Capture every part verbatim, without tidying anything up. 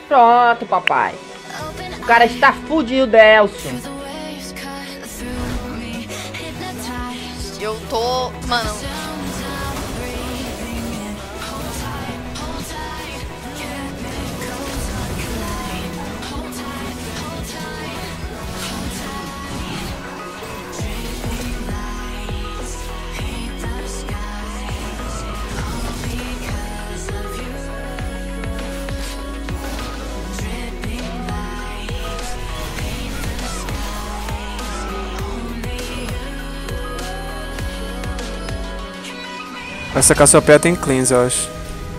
Pronto, papai. O cara está fudido, Delcio. Eu tô... Mano... Essa Cassiopeia tem cleanse, eu acho.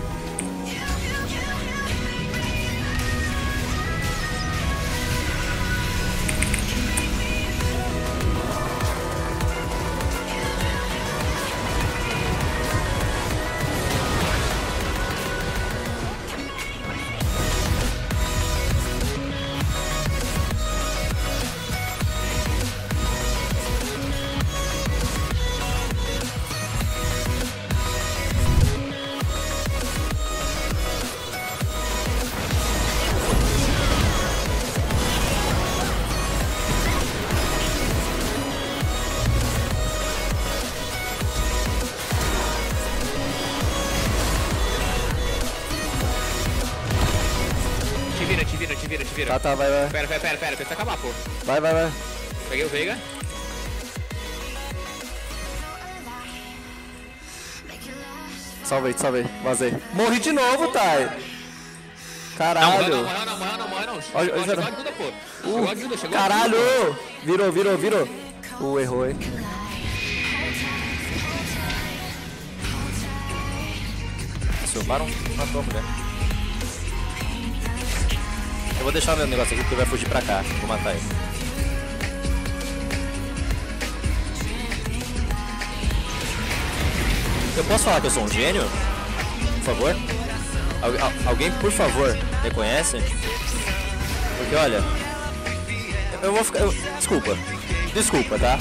Te vira, te vira, te vira, te vira. Tá, tá, vai, vai. Pera, pera, pera, pera, precisa acabar, pô. Vai, vai, vai. Peguei o Veiga. Salvei, salvei. Vazei. Morri de novo, Thay. Não, Caralho. morreu não, morreu não, morreu não, morreu não. Chegou, Olha, olha, chegou a olha. ajuda, pô. Chegou a ajuda, chegou a Caralho. ajuda. Virou, virou, virou. Uh, errou, hein. O Baron matou a mulher. Eu vou deixar meu negócio aqui porque ele vai fugir pra cá. Vou matar ele. Eu posso falar que eu sou um gênio? Por favor? Algu al alguém, por favor, reconhece? Porque olha... Eu vou ficar... Eu... Desculpa. Desculpa, tá?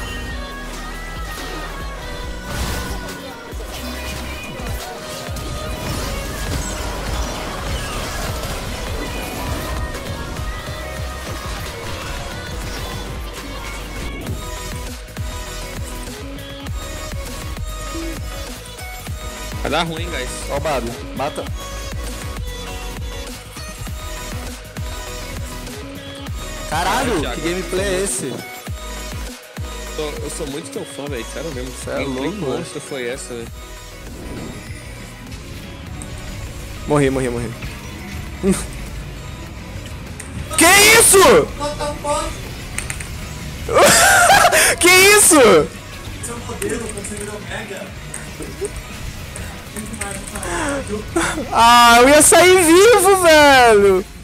Vai dar ruim, guys. Ó o Bado. Mata. Caralho, Thiago. que gameplay é esse? Eu, eu sou muito teu fã, velho. Sério mesmo. Cê é Que louco, monstro foi essa, velho? Morri, morri, morri. Que isso? Que isso? Seu modelo, você virou mega. Ah, eu ia sair vivo, velho.